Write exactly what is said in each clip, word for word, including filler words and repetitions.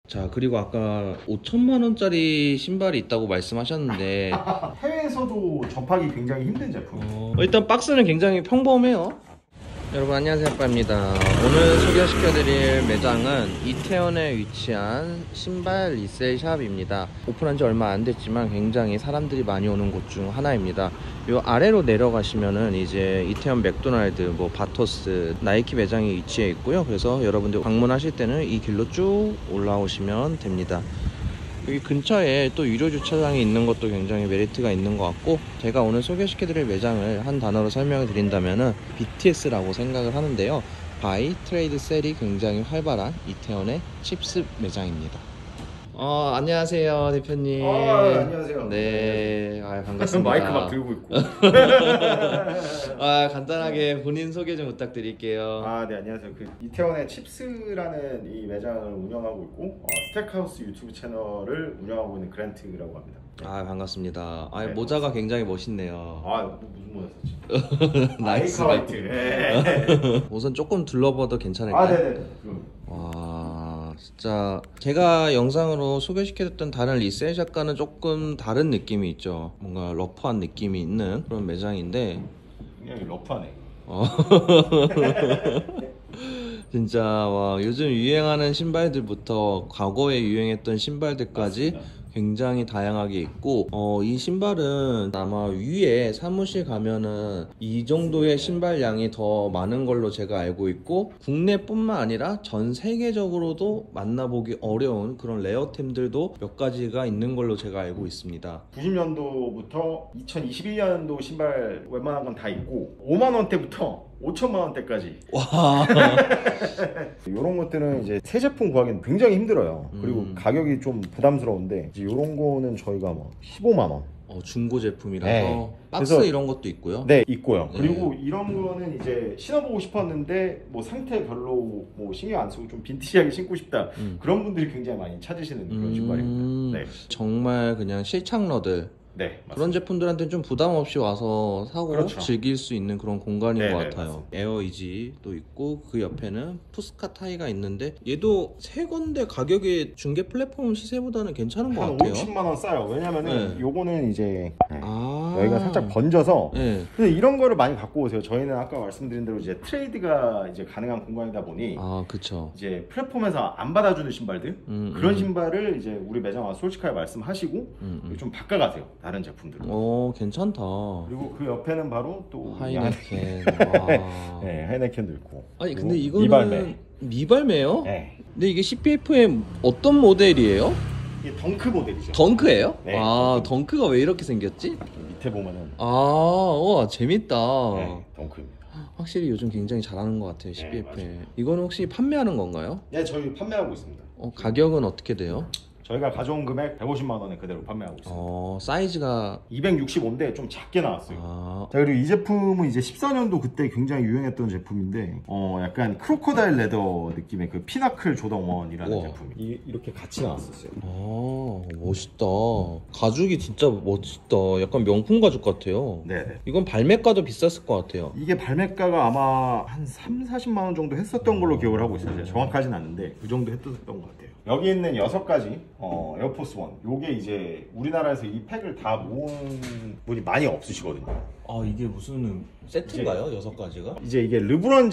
자, 그리고 아까 오천만 원짜리 신발이 있다고 말씀하셨는데 해외에서도 접하기 굉장히 힘든 제품. 어, 일단 박스는 굉장히 평범해요. 여러분 안녕하세요, 아빠입니다. 오늘 소개시켜드릴 매장은 이태원에 위치한 신발 리셀 샵입니다. 오픈한 지 얼마 안 됐지만 굉장히 사람들이 많이 오는 곳 중 하나입니다. 요 아래로 내려가시면은 이제 이태원 맥도날드, 뭐 바토스, 나이키 매장이 위치해 있고요. 그래서 여러분들 방문하실 때는 이 길로 쭉 올라오시면 됩니다. 여기 근처에 또 유료 주차장이 있는 것도 굉장히 메리트가 있는 것 같고, 제가 오늘 소개시켜드릴 매장을 한 단어로 설명을 드린다면은 비티에스라고 생각을 하는데요. 바이 트레이드 셀이 굉장히 활발한 이태원의 칩스 매장입니다. 어, 안녕하세요, 대표님. 아, 안녕하세요. 네, 아, 반갑습니다. 마이크 막 들고 있고. 아, 간단하게 본인 소개 좀 부탁드릴게요. 아, 네, 안녕하세요. 그 이태원의 칩스라는 이 매장을 운영하고 있고, 어, 스택하우스 유튜브 채널을 운영하고 있는 그랜트라고 합니다. 네. 아, 반갑습니다. 아, 네, 모자가 굉장히 멋있네요. 아, 뭐, 무슨 모자 썼지? 나이스. 화이트. 네. 우선 조금 둘러봐도 괜찮을까요? 아, 네네. 그럼. 와, 진짜 제가 영상으로 소개시켜줬던 다른 리셀샵과는 조금 다른 느낌이 있죠. 뭔가 러프한 느낌이 있는 그런 매장인데 굉장히 러프하네. 어. 진짜 와, 요즘 유행하는 신발들부터 과거에 유행했던 신발들까지 맞습니다. 굉장히 다양하게 있고, 어, 이 신발은 아마 위에 사무실 가면은 이 정도의 신발량이 더 많은 걸로 제가 알고 있고, 국내뿐만 아니라 전 세계적으로도 만나보기 어려운 그런 레어템들도 몇 가지가 있는 걸로 제가 알고 있습니다. 구십 년도부터 이천이십일 년도 신발 웬만한 건 다 있고, 오만 원대부터 오천만 원대까지. 와. 이런 것들은 이제 새 제품 구하기는 굉장히 힘들어요. 그리고 음. 가격이 좀 부담스러운데, 이제 이런 거는 저희가 뭐 십오만 원. 어, 중고 제품이라서 네. 박스 그래서- 이런 것도 있고요. 네, 있고요. 네. 그리고 이런 거는 이제 신어보고 싶었는데 뭐 상태 별로 뭐 신경 안 쓰고 좀 빈티지하게 신고 싶다. 음. 그런 분들이 굉장히 많이 찾으시는 그런 음, 신발입니다. 네, 정말 그냥 실착러들 네, 그런 맞습니다. 제품들한테는 좀 부담 없이 와서 사고 그렇죠. 즐길 수 있는 그런 공간인 네, 것 네, 같아요. 맞습니다. 에어이지도 있고 그 옆에는 푸스카 타이가 있는데 얘도 새 건데 가격이 중개 플랫폼 시세보다는 괜찮은 것 한 같아요. 오십만 원 싸요. 왜냐면은 네. 요거는 이제 네. 아, 여기가 살짝 번져서. 네. 근데 이런 거를 많이 갖고 오세요. 저희는 아까 말씀드린 대로 이제 트레이드가 이제 가능한 공간이다 보니 아, 그쵸. 이제 플랫폼에서 안 받아주는 신발들, 음, 그런 음. 신발을 이제 우리 매장 와서 솔직하게 말씀하시고 음, 음. 좀 바꿔가세요. 다른 제품들로. 오, 괜찮다. 그리고 그 옆에는 바로 또 하이네켄. 와. 네, 하이네켄도 있고. 아니 그리고 근데 이거는 미발매. 미발매요? 네. 근데 이게 씨피에프엠 어떤 모델이에요? 이게 덩크 모델이죠. 덩크예요? 네, 아, 덩크. 덩크가 왜 이렇게 생겼지? 밑에 보면은 아, 와, 재밌다. 네, 덩크입니다. 확실히 요즘 굉장히 잘하는 것 같아요, 네, 씨피에프엠. 이거는 혹시 판매하는 건가요? 네, 저희 판매하고 있습니다. 어, 가격은 어떻게 돼요? 저희가 가져온 금액 백오십만 원에 그대로 판매하고 있습니다. 어, 사이즈가 이백육십오인데 좀 작게 나왔어요. 아, 자, 그리고 이 제품은 이제 십사 년도 그때 굉장히 유행했던 제품인데, 어 약간 크로커다일 레더 느낌의 그 피나클 조던 일이라는 우와. 제품이 이, 이렇게 같이 나왔었어요. 아, 멋있다. 가죽이 진짜 멋있다. 약간 명품 가죽 같아요. 네네. 이건 발매가도 비쌌을 것 같아요. 이게 발매가가 아마 한 삼, 사십만 원 정도 했었던 걸로 기억을 하고 있어요. 제가 정확하지는 않은데 그 정도 했었던 것 같아요. 여기 있는 여섯 가지 어, 에어포스 원, 요게 이제 우리나라에서 이 팩을 다 모은 분이 많이 없으시거든요. 아, 이게 무슨 세트인가요? 여섯 가지가? 이제 이게 르브론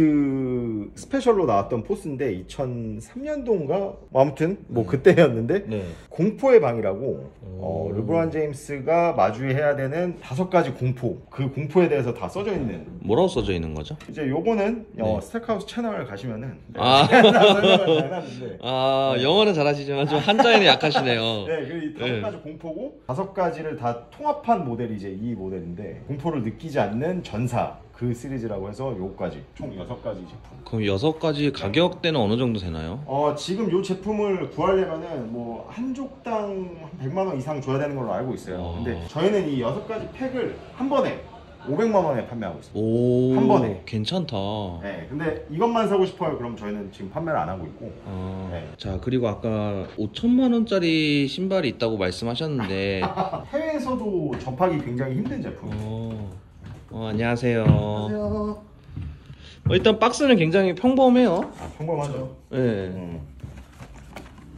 제임스 스페셜로 나왔던 포스인데 이천삼 년도인가? 뭐 아무튼 뭐 네. 그때였는데 네. 공포의 방이라고 어, 오. 르브론 제임스가 마주해야 되는 다섯 가지 공포, 그 공포에 대해서 다 써져 있는. 뭐라고 써져 있는 거죠? 이제 요거는 어, 네. 스택하우스 채널 가시면은 네. 아. 설명을 다 해놨는데 아, 네. 영어는 잘하시지만 좀 한자에는 약하시네요. 네, 그 다섯 네. 가지 공포고 다섯 가지를 다 통합한 모델이 이제 이 모델인데, 공포를 느끼지 않는 전사 그 시리즈라고 해서 요까지 총 여섯 가지 제품. 그럼 여섯 가지 가격대는 어느 정도 되나요? 어, 지금 요 제품을 구하려면은 뭐 한 족당 한 백만 원 이상 줘야 되는 걸로 알고 있어요. 와. 근데 저희는 이 여섯 가지 팩을 한 번에 오백만 원에 판매하고 있습니다. 오, 한 번에. 괜찮다. 네, 근데 이것만 사고 싶어요. 그럼 저희는 지금 판매를 안 하고 있고. 아, 네. 자, 그리고 아까 오천만 원짜리 신발이 있다고 말씀하셨는데 해외에서도 접하기 굉장히 힘든 제품. 어, 어, 안녕하세요. 안녕하세요. 어, 일단 박스는 굉장히 평범해요. 아, 평범하죠. 네. 음.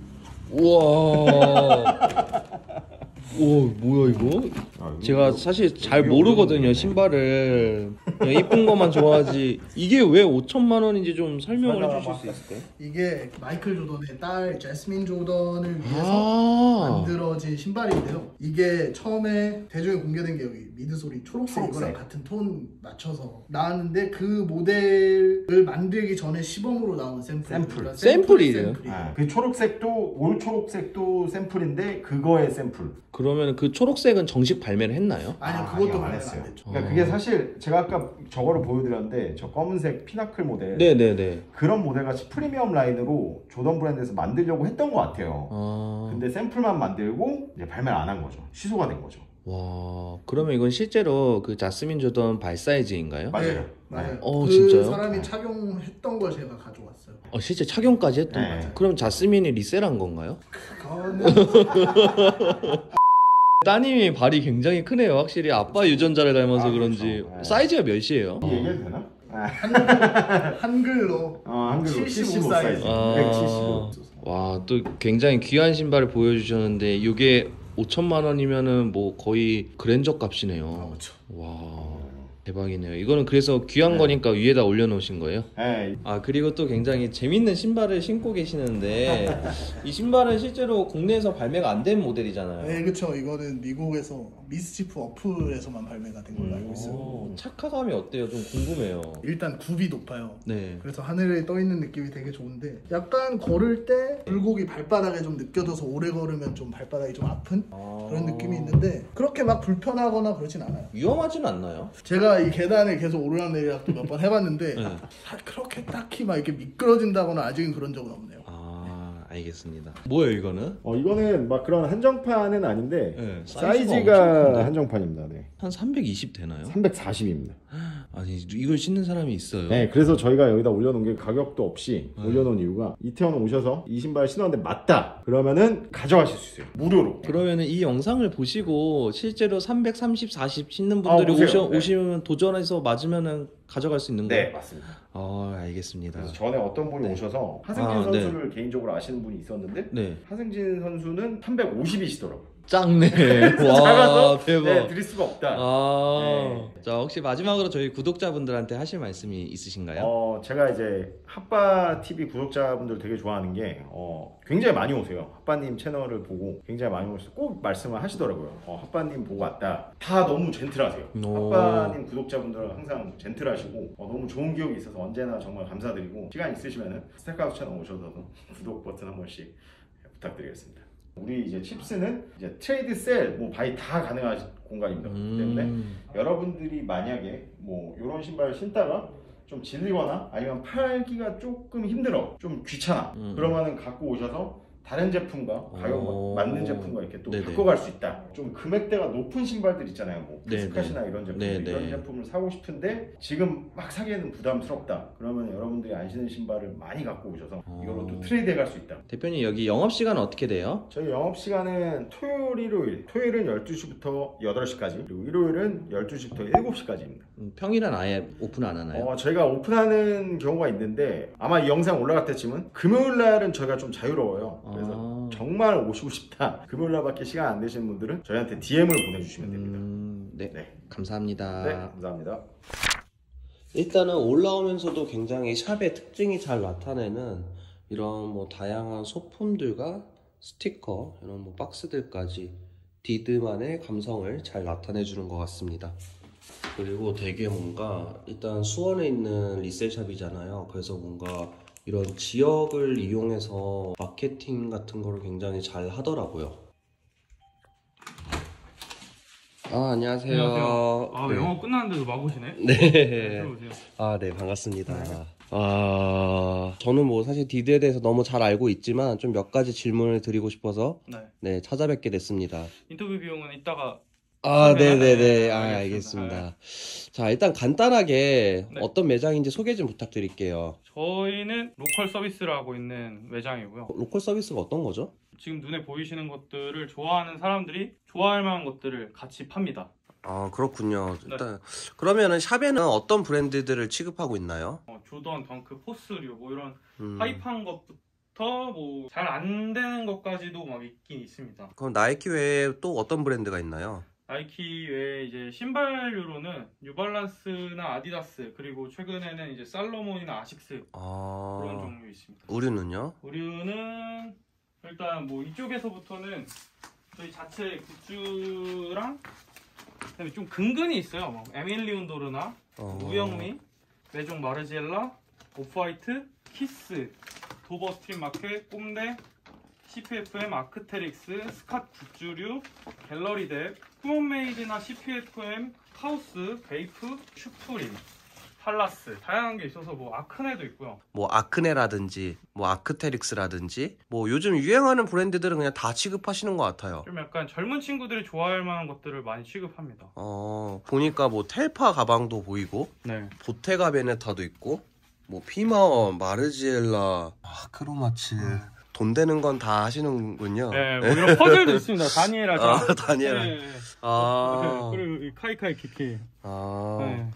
우와. 오, 뭐야 이거? 아, 이거 제가 이거- 사실 잘 이거 모르거든요, 어려운데. 신발을. 그냥 이쁜 것만 좋아하지. 이게 왜 오천만 원인지 좀 설명을 설명 해주실 한번 수 있을까요? 이게 마이클 조던의 딸 제스민 조던을 위해서 아, 만들어진 신발인데요. 이게 처음에 대중에 공개된 게 여기 미드솔이 초록색 이거랑 초록색. 같은 톤 맞춰서 나왔는데 그 모델을 만들기 전에 시범으로 나온 샘플. 샘플. 그러니까 샘플이래요? 아, 그 초록색도 올 초록색도 샘플인데 그거의 샘플. 그러면 그 초록색은 정식 발매를 했나요? 아니 아, 그것도 아니요, 안 발매가 했어요. 안 됐죠. 그러니까 어. 그게 사실 제가 아까 저거를 보여드렸는데 저 검은색 피나클 모델 네네네. 그런 모델같이 프리미엄 라인으로 조던 브랜드에서 만들려고 했던 것 같아요. 아, 근데 샘플만 만들고 이제 발매를 안 한 거죠. 취소가 된 거죠. 와, 그러면 이건 실제로 그 자스민 조던 발 사이즈인가요? 맞아요. 네, 맞아요. 어, 그 진짜요? 사람이 착용했던 걸 제가 가져왔어요. 어, 실제 착용까지 했던 네. 거죠? 그럼 자스민이 리셀한 건가요? 그거는 따님이 발이 굉장히 크네요. 확실히 아빠 유전자를 닮아서 아, 그런지. 그렇죠. 네. 사이즈가 몇이에요? 이 얘기해도 되나? 아, 한글로 어, 한글로 칠십오 칠십오 사이즈. 사이즈. 아. 백칠십오. 와, 또 굉장히 귀한 신발을 보여주셨는데 이게 오천만 원이면은 뭐 거의 그랜저 아, 값이네요. 그렇죠. 와, 대박이네요. 이거는 그래서 귀한 네. 거니까 위에다 올려놓으신 거예요? 네. 아, 그리고 또 굉장히 재밌는 신발을 신고 계시는데 이 신발은 실제로 국내에서 발매가 안 된 모델이잖아요. 네, 그렇죠. 이거는 미국에서 미스치프 어플에서만 발매가 된 걸로 알고 있어요. 오, 착화감이 어때요? 좀 궁금해요. 일단 굽이 높아요. 네. 그래서 하늘에 떠 있는 느낌이 되게 좋은데 약간 걸을 때 굴곡이 발바닥에 좀 느껴져서 오래 걸으면 좀 발바닥이 좀 아픈 그런 느낌이 있는데 그렇게 막 불편하거나 그러진 않아요. 위험하진 않나요? 제가 이 계단을 계속 오르락내리락도 몇 번 해봤는데 네. 사- 그렇게 딱히 막 이렇게 미끄러진다거나 아직은 그런 적은 없네요. 아, 알겠습니다. 뭐예요 이거는? 어 이거는 막 그런 한정판은 아닌데 네, 사이즈가 엄청 사이즈가 큰데? 한정판입니다. 네. 한 삼백이십 되나요? 삼백사십입니다. 아니, 이걸 신는 사람이 있어요. 네, 그래서 저희가 여기다 올려놓은 게 가격도 없이 네. 올려놓은 이유가 이태원 오셔서 이 신발 신었는데 맞다 그러면은 가져가실 수 있어요. 무료로. 그러면은 이 영상을 보시고 실제로 삼백삼십, 사십 신는 분들이 아, 오세요. 오셔, 네. 오시면 도전해서 맞으면은 가져갈 수 있는 거예요? 네, 맞습니다. 아, 알겠습니다. 그래서 전에 어떤 분이 네. 오셔서 하승진 아, 선수를 개인적으로 아시는 분이 있었는데 네. 하승진 선수는 삼백오십이시더라고요. 짱네. 와, 작아서 대박. 네, 드릴 수가 없다. 아, 네. 자, 혹시 마지막으로 저희 구독자분들한테 하실 말씀이 있으신가요? 어, 제가 이제 핫바 티비 구독자분들 되게 좋아하는 게 어, 굉장히 많이 오세요. 핫바님 채널을 보고 굉장히 많이 오셔서 꼭 말씀을 하시더라고요. 어, 핫바님 보고 왔다. 다 너무 젠틀하세요. 오. 핫바님 구독자분들은 항상 젠틀하시고 어, 너무 좋은 기억이 있어서 언제나 정말 감사드리고 시간 있으시면은 스택하우스 채널 오셔서 구독 버튼 한 번씩 부탁드리겠습니다. 우리 이제 칩스는 이제 트레이드, 셀, 뭐 바이 다 가능한 공간입니다. 그렇기 때문에 음, 여러분들이 만약에 뭐 이런 신발 신다가 좀 질리거나 아니면 팔기가 조금 힘들어, 좀 귀찮아, 음. 그러면은 갖고 오셔서 다른 제품과 가격 오. 맞는 제품과 이렇게 또 네네. 바꿔갈 수 있다. 좀 금액대가 높은 신발들 있잖아요. 뭐 네네. 스카시나 이런 제품 네네. 이런 제품을 사고 싶은데 지금 막 사기에는 부담스럽다. 그러면 여러분들이 안 신는 신발을 많이 갖고 오셔서 이걸로 또 오. 트레이드 해갈 수 있다. 대표님 여기 영업시간 어떻게 돼요? 저희 영업시간은 토요일, 일요일 토요일은 열두 시부터 여덟 시까지 그리고 일요일은 열두 시부터 일곱 시까지입니다. 음, 평일은 아예 오픈 안 하나요? 어, 저희가 오픈하는 경우가 있는데 아마 이 영상 올라갈 때쯤은 금요일 날은 저희가 좀 자유로워요. 그래서 아. 정말 오시고 싶다 감사합니다. 금요일 날밖에 시간 안 되시는 분들은 저희한테 디엠을 보내주시면 됩니다. 음, 네. 네. 감사합니다. 네, 감사합니다. 일단은 올라오면서도 굉장히 샵의 특징이 잘 나타내는 이런 뭐 다양한 소품들과 스티커, 이런 뭐 박스들까지 디드만의 감성을 잘 나타내주는 것 같습니다. 그리고 되게 뭔가 일단 수원에 있는 리셀샵이잖아요. 그래서 뭔가 이런 지역을 이용해서 마케팅 같은 거를 굉장히 잘 하더라고요. 아, 안녕하세요. 안녕하세요. 아, 네. 영어 끝났는데도 막 오시네? 네. 들어오세요. 아, 네, 반갑습니다. 아, 저는 뭐 사실 디드에 대해서 너무 잘 알고 있지만 좀 몇 가지 질문을 드리고 싶어서 네. 네, 찾아뵙게 됐습니다. 인터뷰 비용은 이따가 아, 네, 네네네. 네, 아, 알겠습니다. 알겠습니다. 자, 일단 간단하게 네. 어떤 매장인지 소개 좀 부탁드릴게요. 저희는 로컬 서비스를 하고 있는 매장이고요. 로컬 서비스가 어떤 거죠? 지금 눈에 보이시는 것들을 좋아하는 사람들이 좋아할 만한 것들을 같이 팝니다. 아, 그렇군요. 일단 그러면은 샵에는 어떤 브랜드들을 취급하고 있나요? 어, 조던, 덩크, 포스류 뭐 이런 음, 하이파한 것부터 것부터 뭐 잘 안 되는 것까지도 막 있긴 있습니다. 그럼 나이키 외에 또 어떤 브랜드가 있나요? 나이키 외에 이제 신발류로는 뉴발란스나 아디다스, 그리고 최근에는 이제 살로몬이나 아식스 아... 그런 종류 있습니다. 의류는요? 우류는 일단 뭐 이쪽에서부터는 저희 자체 굿즈랑 그다음에 좀 근근이 있어요. 뭐 에밀리 운도르나 어... 우영미, 메종 마르지엘라, 오프화이트, 키스, 도버 스트림 마켓, 꼼데, 씨피에프엠, 아크테릭스, 스캇 굿즈류, 갤러리덱, 푸먼메이드나 씨피에프엠, 카우스, 베이프, 슈프림, 팔라스 다양한 게 있어서 뭐 아크네도 있고요. 뭐 아크네라든지 뭐 아크테릭스라든지 뭐 요즘 유행하는 브랜드들은 그냥 다 취급하시는 것 같아요. 좀 약간 젊은 친구들이 좋아할 만한 것들을 많이 취급합니다. 어 보니까 뭐 텔파 가방도 보이고 네. 보테가 베네타도 있고 뭐 피마, 마르지엘라, 아, 크로마츠 돈 되는 건 다 하시는군요. 네, 뭐 이런 퍼즐도 있습니다. 다니엘아, 아, 다니엘아. 네, 네. 아, 네, 그리고 이 카이카이 키키. 아, 네.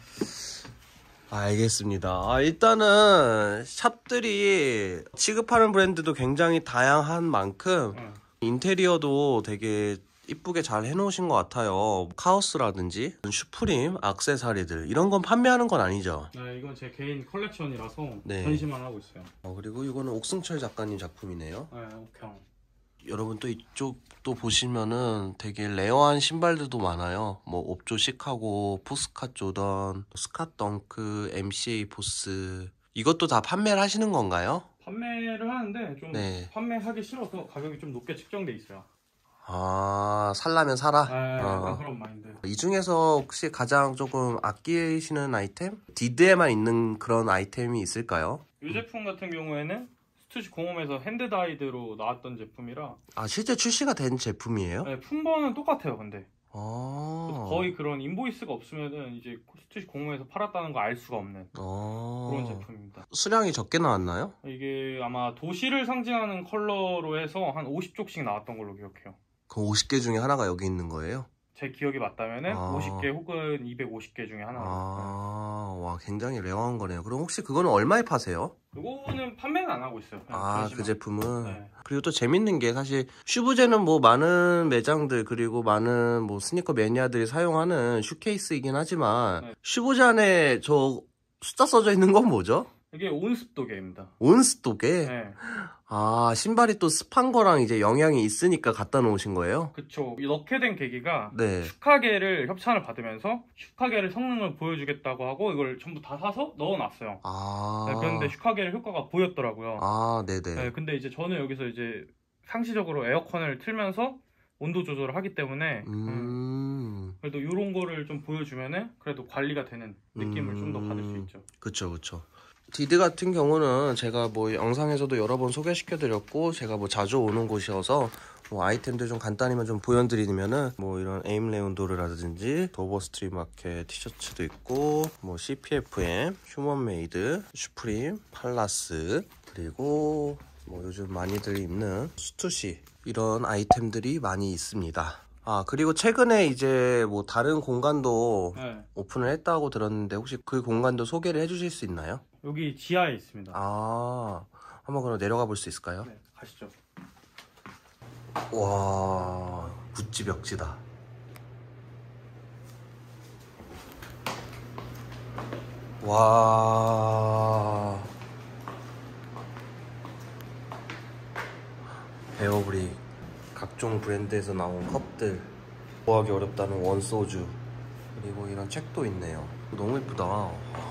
알겠습니다. 아, 일단은 샵들이 취급하는 브랜드도 굉장히 다양한 만큼 네. 인테리어도 되게 이쁘게 잘 해놓으신 것 같아요. 카오스라든지 슈프림, 액세서리들 이런 건 판매하는 건 아니죠? 네, 이건 제 개인 컬렉션이라서 네. 전시만 하고 있어요. 어, 그리고 이거는 옥승철 작가님 작품이네요. 네, 옥형. 여러분 또 이쪽도 보시면은 되게 레어한 신발들도 많아요. 뭐 옵조 시카고, 푸스캇 조던, 스캇 덩크, 엠씨에이 보스 이것도 다 판매를 하시는 건가요? 판매를 하는데 좀 네. 판매하기 싫어서 가격이 좀 높게 책정돼 있어요. 아, 살라면 사라? 네, 약간 어. 그런 마인드. 이 중에서 혹시 가장 조금 아끼시는 아이템? 디드에만 있는 그런 아이템이 있을까요? 이 제품 같은 경우에는 스투시 공홈에서 핸드다이드로 나왔던 제품이라 아, 실제 출시가 된 제품이에요? 네, 품번은 똑같아요. 근데 아, 거의 그런 인보이스가 없으면은 이제 스투시 공홈에서 팔았다는 거 알 수가 없는 아... 그런 제품입니다. 수량이 적게 나왔나요? 이게 아마 도시를 상징하는 컬러로 해서 한 오십 쪽씩 나왔던 걸로 기억해요. 그럼 오십 개 중에 하나가 여기 있는 거예요? 제 기억이 맞다면은 아. 오십 개 혹은 이백오십 개 중에 하나가 있어요. 아, 와, 굉장히 레어한 거네요. 그럼 혹시 그거는 얼마에 파세요? 이거는 판매는 안 하고 있어요. 그냥 아, 전시만. 그 제품은? 네. 그리고 또 재밌는 게 사실 슈브제는 뭐 많은 매장들 그리고 많은 뭐 스니커 매니아들이 사용하는 슈케이스이긴 하지만 네. 슈브제 안에 저 숫자 써져 있는 건 뭐죠? 이게 온습도계입니다. 온스톡에? 네. 아, 신발이 또 습한 거랑 이제 영향이 있으니까 갖다 놓으신 거예요? 그쵸. 이 넣게 된 계기가 네. 슈카게를 협찬을 받으면서 슈카게를 성능을 보여주겠다고 하고 이걸 전부 다 사서 넣어놨어요. 아. 네, 그런데 슈카게의 효과가 보였더라고요. 아, 네네. 네, 근데 이제 저는 여기서 이제 상시적으로 에어컨을 틀면서 온도 조절을 하기 때문에 음, 음. 그래도 이런 거를 좀 보여주면은 그래도 관리가 되는 느낌을 음. 좀 더 받을 수 있죠. 그쵸, 그쵸. 디드 같은 경우는 제가 뭐 영상에서도 여러 번 소개시켜 드렸고 제가 뭐 자주 오는 곳이어서 뭐 아이템들 좀 간단히만 좀 보여드리면은 뭐 이런 에임레온도르라든지 도버 스트림 마켓 티셔츠도 있고 뭐 씨피에프엠, 휴먼메이드, 슈프림, 팔라스 그리고 뭐 요즘 많이들 입는 스투시 이런 아이템들이 많이 있습니다. 아, 그리고 최근에 이제 뭐 다른 공간도 네. 오픈을 했다고 들었는데 혹시 그 공간도 소개를 해주실 수 있나요? 여기 지하에 있습니다. 아, 한번 그럼 내려가 볼 수 있을까요? 네, 가시죠. 와, 구찌 벽지다. 와, 베어브릭 각종 브랜드에서 나온 컵들 구하기 어렵다는 원소주 그리고 이런 책도 있네요. 너무 예쁘다.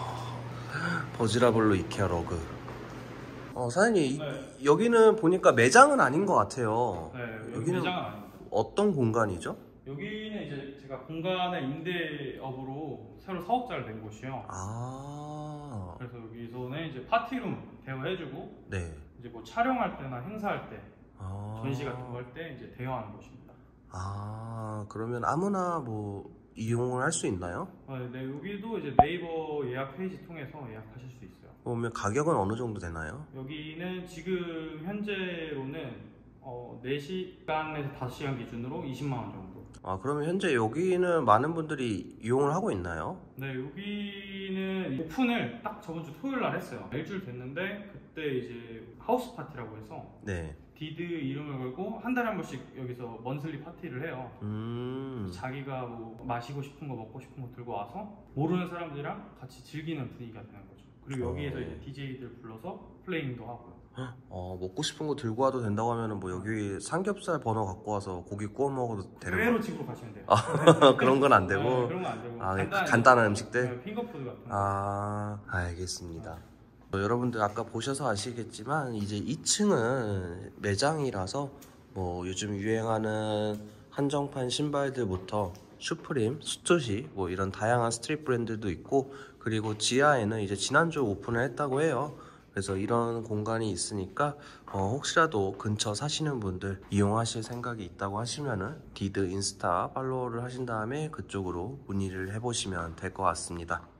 버즈라블로 이케아 러그. 어, 사장님 네. 이, 여기는 보니까 매장은 아닌 것 같아요. 네, 여기 여기는 매장은 아닙니다. 어떤 공간이죠? 여기는 이제 제가 공간의 임대업으로 새로 사업자를 낸 곳이요. 아, 그래서 여기서는 이제 파티룸 대여해주고 네. 이제 뭐 촬영할 때나 행사할 때 아, 전시 같은 거 할 때 이제 대여하는 곳입니다. 아, 그러면 아무나 뭐 이용을 할 수 있나요? 아, 네, 여기도 이제 네이버 예약 페이지 통해서 예약하실 수 있어요. 그러면 가격은 어느 정도 되나요? 여기는 지금 현재로는 어, 네 시간에서 다섯 시간 기준으로 이십만 원 정도. 아, 그러면 현재 여기는 많은 분들이 이용을 하고 있나요? 네, 여기는 오픈을 딱 저번 주 토요일 날 했어요. 일주일 됐는데 그때 이제 하우스 파티라고 해서 네. 디드 이름을 걸고 한 달에 한 번씩 여기서 먼슬리 파티를 해요. 음. 자기가 뭐 마시고 싶은 거 먹고 싶은 거 들고 와서 모르는 사람들이랑 같이 즐기는 분위기가 되는 거죠. 그리고 여기에서 어. 이제 디제이들 불러서 플레잉도 하고요. 어, 먹고 싶은 거 들고 와도 된다고 하면은 뭐 여기 삼겹살 버너 갖고 와서 고기 구워 먹어도 되는 그대로 거? 집으로 가시면 돼요. 아, 그런 건 안 되고. 네, 그런 거 안 되고 아, 간단한, 간단한 음식들? 네, 핑거푸드 같은 거. 아, 알겠습니다. 어, 여러분들 아까 보셔서 아시겠지만 이제 이 층은 매장이라서 뭐 요즘 유행하는 한정판 신발들부터 슈프림, 스투시 뭐 이런 다양한 스트릿 브랜드도 있고, 그리고 지하에는 이제 지난주 오픈을 했다고 해요. 그래서 이런 공간이 있으니까 어, 혹시라도 근처 사시는 분들 이용하실 생각이 있다고 하시면은 디드 인스타 팔로우를 하신 다음에 그쪽으로 문의를 해보시면 될 것 같습니다.